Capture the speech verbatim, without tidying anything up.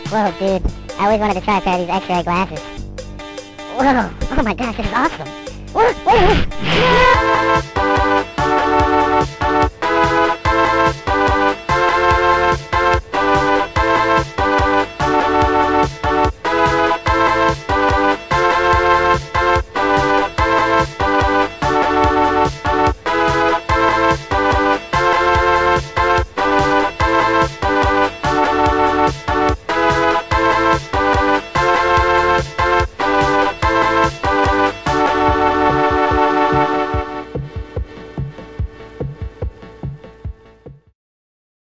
Whoa, dude. I always wanted to try a pair of these X-ray glasses. Whoa. Oh my gosh, this is awesome. Whoa, whoa, whoa. No!